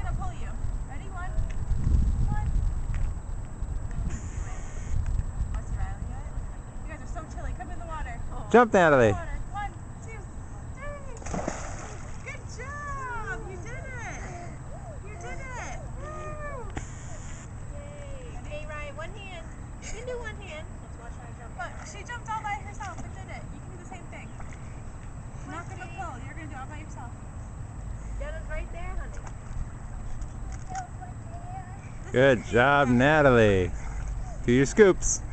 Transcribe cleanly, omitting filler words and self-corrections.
gonna pull you. Ready? One. What's Riley yet? You guys are so chilly. Come in the water. Jump, Natalie. Water. 1, 2, 3. Good job. You did it. You did it. Woo. Yay. Hey, Ryan, one hand. You can do one hand. Let's watch her jump. Look, she jumped all by herself and did it. You can do the same thing. I'm not gonna pull. You're gonna do it all by yourself. Jenna's right there, honey. Good job, Natalie. Do your scoops.